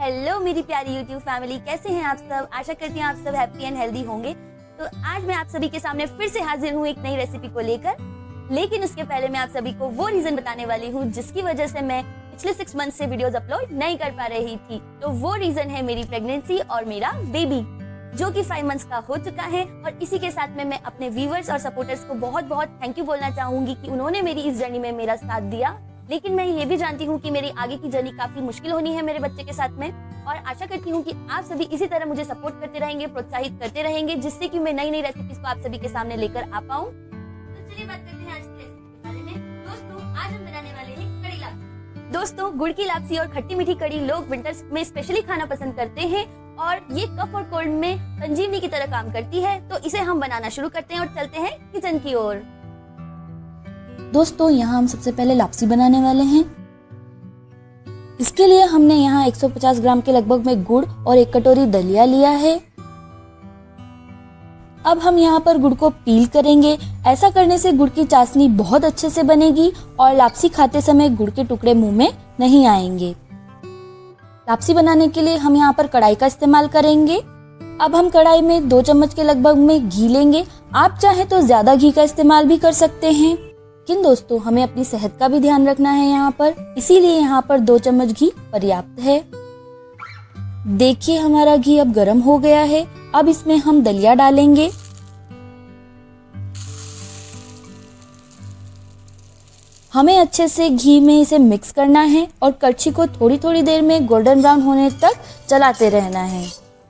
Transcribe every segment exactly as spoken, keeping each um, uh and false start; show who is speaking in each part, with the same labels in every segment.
Speaker 1: Hello मेरी प्यारी YouTube family, कैसे हैं आप सब। आशा करती हूँ आप सब हैप्पी एंड हेल्दी होंगे। तो आज मैं आप सभी के सामने फिर से हाजिर हूँ एक नई रेसिपी को लेकर। लेकिन उसके पहले मैं आप सभी को वो रीजन बताने वाली हूँ जिसकी वजह से मैं पिछले सिक्स मंथ से वीडियोस अपलोड नहीं कर पा रही थी। तो वो रीजन है मेरी प्रेगनेंसी और मेरा बेबी, जो कि फाइव मंथ्स का हो चुका है। और इसी के साथ में मैं अपने व्यूअर्स और सपोर्टर्स को बहुत बहुत थैंक यू बोलना चाहूंगी कि उन्होंने मेरी इस जर्नी में मेरा साथ दिया। लेकिन मैं ये भी जानती हूँ कि मेरी आगे की जर्नी काफी मुश्किल होनी है मेरे बच्चे के साथ में, और आशा करती हूँ कि आप सभी इसी तरह मुझे सपोर्ट करते रहेंगे, प्रोत्साहित करते रहेंगे, जिससे कि मैं नई नई रेसिपीज को आप सभी के सामने लेकर आ पाऊँ। तो चलिए बात करते हैं आज की रेसिपी के बारे में। दोस्तों, आज हम बनाने वाले हैं कड़ी लापसी। दोस्तों, गुड़ की लापसी और खट्टी मीठी कड़ी लोग विंटर्स में स्पेशली खाना पसंद करते हैं और ये कफ और कोल्ड में संजीवनी की तरह काम करती है। तो इसे हम बनाना शुरू करते हैं और चलते हैं किचन की ओर।
Speaker 2: दोस्तों, यहाँ हम सबसे पहले लापसी बनाने वाले हैं। इसके लिए हमने यहाँ एक सौ पचास ग्राम के लगभग में गुड़ और एक कटोरी दलिया लिया है। अब हम यहाँ पर गुड़ को पील करेंगे। ऐसा करने से गुड़ की चाशनी बहुत अच्छे से बनेगी और लापसी खाते समय गुड़ के टुकड़े मुंह में नहीं आएंगे। लापसी बनाने के लिए हम यहाँ पर कढ़ाई का इस्तेमाल करेंगे। अब हम कढ़ाई में दो चम्मच के लगभग में घी लेंगे। आप चाहे तो ज्यादा घी का इस्तेमाल भी कर सकते हैं, लेकिन दोस्तों हमें अपनी सेहत का भी ध्यान रखना है यहाँ पर, इसीलिए यहाँ पर दो चम्मच घी पर्याप्त है। देखिए हमारा घी अब गर्म हो गया है। अब इसमें हम दलिया डालेंगे। हमें अच्छे से घी में इसे मिक्स करना है और कड़छी को थोड़ी थोड़ी देर में गोल्डन ब्राउन होने तक चलाते रहना है।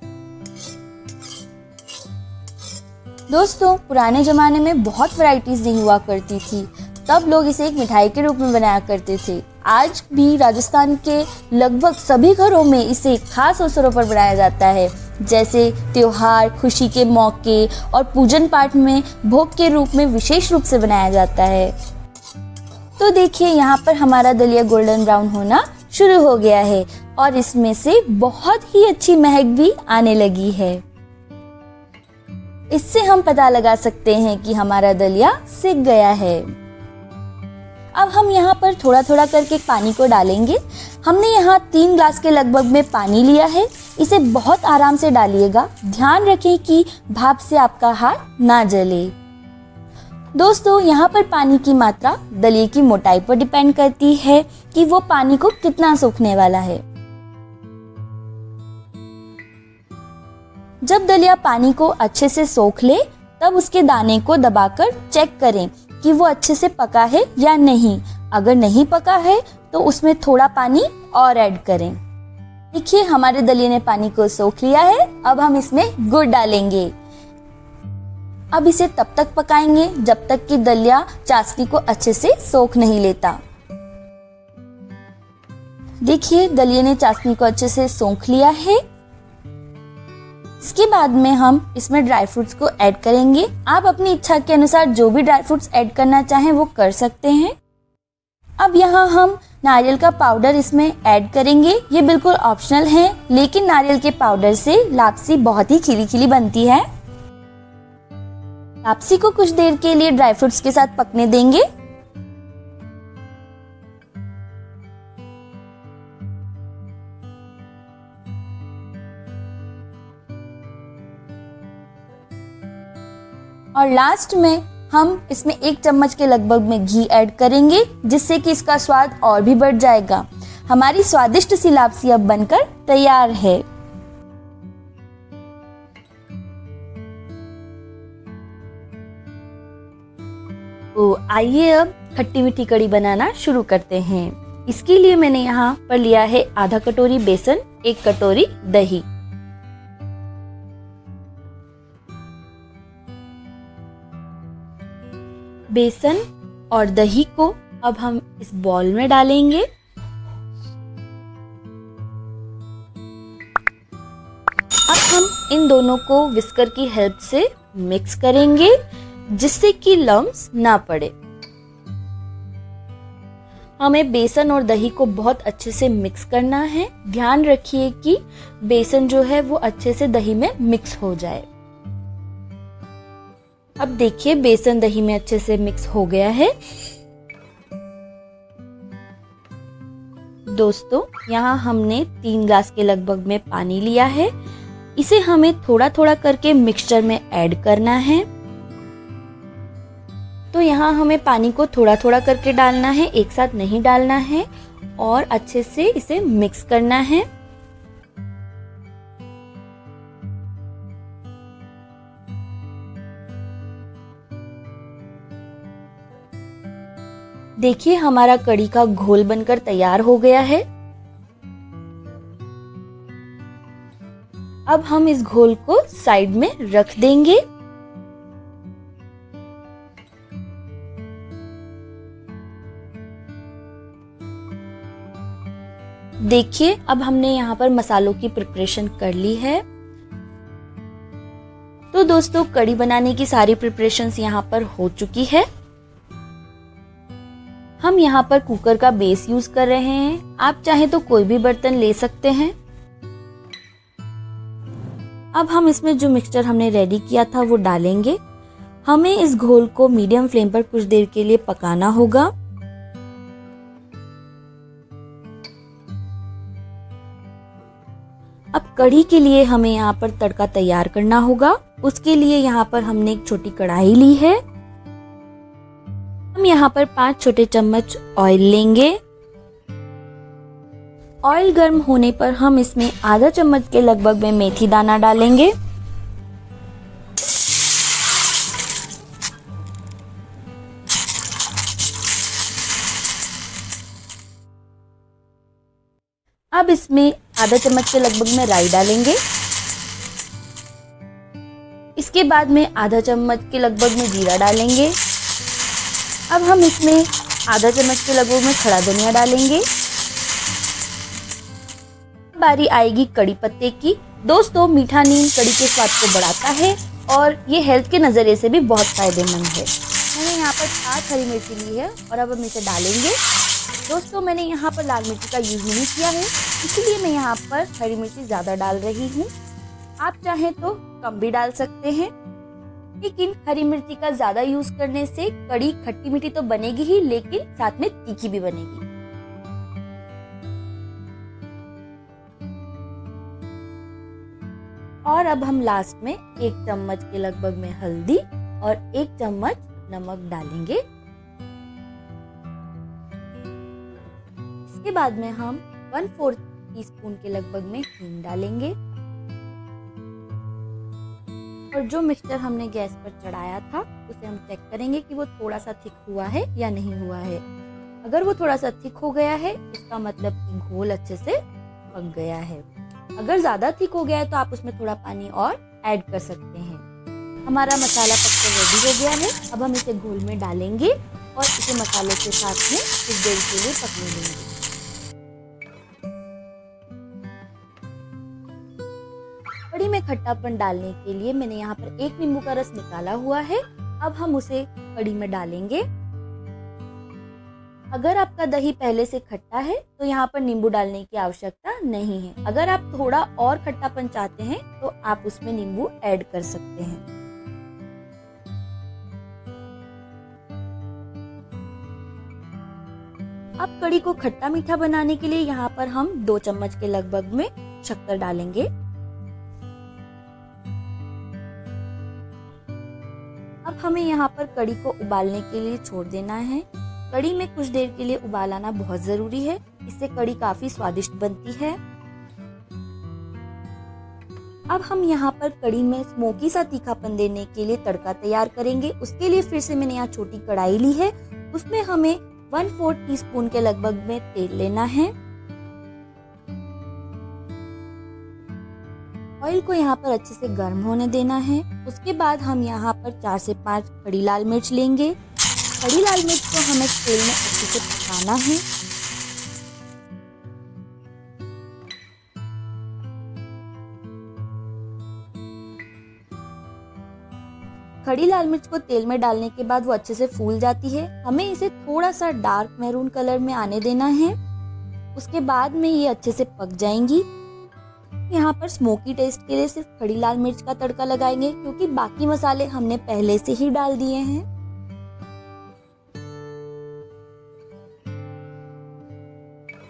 Speaker 2: दोस्तों, पुराने जमाने में बहुत वैरायटीज नहीं हुआ करती थी, तब लोग इसे एक मिठाई के रूप में बनाया करते थे। आज भी राजस्थान के लगभग सभी घरों में इसे खास अवसरों पर बनाया जाता है, जैसे त्योहार, खुशी के मौके और पूजन पाठ में भोग के रूप में विशेष रूप से बनाया जाता है। तो देखिए यहाँ पर हमारा दलिया गोल्डन ब्राउन होना शुरू हो गया है और इसमें से बहुत ही अच्छी महक भी आने लगी है। इससे हम पता लगा सकते हैं कि हमारा दलिया सिक गया है। अब हम यहाँ पर थोड़ा थोड़ा करके पानी को डालेंगे। हमने यहाँ तीन ग्लास के लगभग में पानी लिया है। इसे बहुत आराम से डालिएगा। ध्यान रखें कि भाप से आपका हाथ ना जले। दोस्तों, यहाँ पर पानी की मात्रा दलिये की मोटाई पर डिपेंड करती है कि वो पानी को कितना सोखने वाला है। जब दलिया पानी को अच्छे से सोख ले, तब उसके दाने को दबाकर चेक करें कि वो अच्छे से पका है या नहीं। अगर नहीं पका है तो उसमें थोड़ा पानी और ऐड करें। देखिए हमारे दलिये ने पानी को सोख लिया है। अब हम इसमें गुड़ डालेंगे। अब इसे तब तक पकाएंगे जब तक कि दलिया चाशनी को अच्छे से सोख नहीं लेता। देखिए दलिये ने चाशनी को अच्छे से सोख लिया है। इसके बाद में हम इसमें ड्राई फ्रूट्स को ऐड करेंगे। आप अपनी इच्छा के अनुसार जो भी ड्राई फ्रूट्स ऐड करना चाहें वो कर सकते हैं। अब यहाँ हम नारियल का पाउडर इसमें ऐड करेंगे। ये बिल्कुल ऑप्शनल है, लेकिन नारियल के पाउडर से लापसी बहुत ही खिली खिली बनती है। लापसी को कुछ देर के लिए ड्राई फ्रूट्स के साथ पकने देंगे। और लास्ट में हम इसमें एक चम्मच के लगभग में घी ऐड करेंगे, जिससे कि इसका स्वाद और भी बढ़ जाएगा। हमारी स्वादिष्ट सी लापसी अब बनकर तैयार है। तो आइए अब खट्टी मीठी कड़ी बनाना शुरू करते हैं। इसके लिए मैंने यहाँ पर लिया है आधा कटोरी बेसन, एक कटोरी दही। बेसन और दही को अब हम इस बॉल में डालेंगे। अब हम इन दोनों को विस्कर की हेल्प से मिक्स करेंगे, जिससे कि लम्स ना पड़े। हमें बेसन और दही को बहुत अच्छे से मिक्स करना है। ध्यान रखिए कि बेसन जो है वो अच्छे से दही में मिक्स हो जाए। अब देखिए बेसन दही में अच्छे से मिक्स हो गया है। दोस्तों, यहाँ हमने तीन ग्लास के लगभग में पानी लिया है। इसे हमें थोड़ा थोड़ा करके मिक्सचर में ऐड करना है। तो यहाँ हमें पानी को थोड़ा थोड़ा करके डालना है, एक साथ नहीं डालना है, और अच्छे से इसे मिक्स करना है। देखिए हमारा कढ़ी का घोल बनकर तैयार हो गया है। अब हम इस घोल को साइड में रख देंगे। देखिए अब हमने यहाँ पर मसालों की प्रिपरेशन कर ली है। तो दोस्तों, कढ़ी बनाने की सारी प्रिपरेशंस यहाँ पर हो चुकी है। हम यहाँ पर कुकर का बेस यूज कर रहे हैं। आप चाहे तो कोई भी बर्तन ले सकते हैं। अब हम इसमें जो मिक्सचर हमने रेडी किया था वो डालेंगे। हमें इस घोल को मीडियम फ्लेम पर कुछ देर के लिए पकाना होगा। अब कढ़ी के लिए हमें यहाँ पर तड़का तैयार करना होगा। उसके लिए यहाँ पर हमने एक छोटी कढ़ाई ली है। हम यहाँ पर पांच छोटे चम्मच ऑयल लेंगे। ऑयल गर्म होने पर हम इसमें आधा चम्मच के लगभग में मेथी दाना डालेंगे। अब इसमें आधा चम्मच के लगभग में राई डालेंगे। इसके बाद में आधा चम्मच के लगभग में जीरा डालेंगे। अब हम इसमें आधा चम्मच के लगभग में खड़ा धनिया डालेंगे। बारी आएगी कड़ी पत्ते की। दोस्तों, मीठा नीम कड़ी के स्वाद को बढ़ाता है और ये हेल्थ के नजरिए से भी बहुत फायदेमंद है। मैंने यहाँ पर सात हरी मिर्ची ली है और अब हम इसे डालेंगे। दोस्तों, मैंने यहाँ पर लाल मिर्ची का यूज नहीं किया है, इसलिए मैं यहाँ पर हरी मिर्ची ज्यादा डाल रही हूँ। आप चाहें तो कम भी डाल सकते हैं, लेकिन हरी मिर्ची का ज्यादा यूज करने से कड़ी खट्टी मीठी तो बनेगी ही, लेकिन साथ में तीखी भी बनेगी। और अब हम लास्ट में एक चम्मच के लगभग में हल्दी और एक चम्मच नमक डालेंगे। इसके बाद में हम वन फोर्थ टी स्पून के लगभग में हींग डालेंगे। और जो मिक्सचर हमने गैस पर चढ़ाया था उसे हम चेक करेंगे कि वो थोड़ा सा थिक हुआ है या नहीं हुआ है। अगर वो थोड़ा सा थिक हो गया है, इसका मतलब कि घोल अच्छे से पक गया है। अगर ज्यादा थिक हो गया है तो आप उसमें थोड़ा पानी और ऐड कर सकते हैं। हमारा मसाला पककर रेडी हो गया है। अब हम इसे घोल में डालेंगे और इसे मसालों के साथ में कुछ देर के लिए पकने देंगे। कड़ी में खट्टापन डालने के लिए मैंने यहाँ पर एक नींबू का रस निकाला हुआ है। अब हम उसे कड़ी में डालेंगे। अगर आपका दही पहले से खट्टा है तो यहाँ पर नींबू डालने की आवश्यकता नहीं है। अगर आप थोड़ा और खट्टापन चाहते हैं तो आप उसमें नींबू ऐड कर सकते हैं। अब कड़ी को खट्टा मीठा बनाने के लिए यहाँ पर हम दो चम्मच के लगभग में शक्कर डालेंगे। अब हमें यहाँ पर कड़ी को उबालने के लिए छोड़ देना है। कड़ी में कुछ देर के लिए उबाल आना बहुत जरूरी है, इससे कड़ी काफी स्वादिष्ट बनती है। अब हम यहाँ पर कड़ी में स्मोकी सा तीखापन देने के लिए तड़का तैयार करेंगे। उसके लिए फिर से मैंने यहाँ छोटी कढ़ाई ली है। उसमें हमें वन फोर्थ टी स्पून के लगभग में तेल लेना है। ऑयल को यहाँ पर अच्छे से गर्म होने देना है। उसके बाद हम यहाँ पर चार से पांच खड़ी लाल मिर्च लेंगे। खड़ी लाल मिर्च को हमें तेल में अच्छे से पकाना है। खड़ी लाल मिर्च को तेल में डालने के बाद वो अच्छे से फूल जाती है। हमें इसे थोड़ा सा डार्क मैरून कलर में आने देना है। उसके बाद में ये अच्छे से पक जाएंगी। यहाँ पर स्मोकी टेस्ट के लिए सिर्फ खड़ी लाल मिर्च का तड़का लगाएंगे, क्योंकि बाकी मसाले हमने पहले से ही डाल दिए हैं।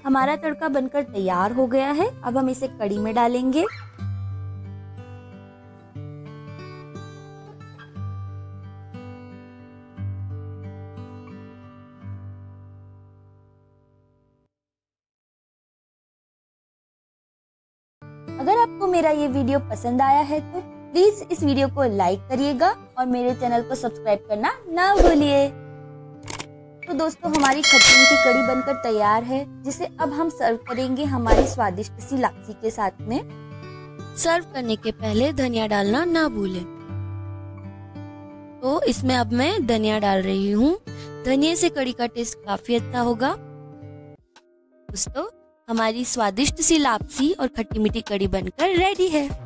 Speaker 2: हमारा तड़का बनकर तैयार हो गया है। अब हम इसे कढ़ी में डालेंगे। अगर आपको मेरा ये वीडियो पसंद आया है तो प्लीज इस वीडियो को लाइक करिएगा और मेरे चैनल को सब्सक्राइब करना ना भूलिए। तो दोस्तों, हमारी खट्टी मीठी कढ़ी बनकर तैयार है, जिसे अब हम सर्व करेंगे हमारी स्वादिष्ट सी लापसी के साथ में।
Speaker 1: सर्व करने के पहले धनिया डालना ना भूलें। तो इसमें अब मैं धनिया डाल रही हूँ। धनिया से कढ़ी का टेस्ट काफी अच्छा होगा। दोस्तों, हमारी स्वादिष्ट सी लापसी और खट्टी मीठी कढ़ी बनकर रेडी है।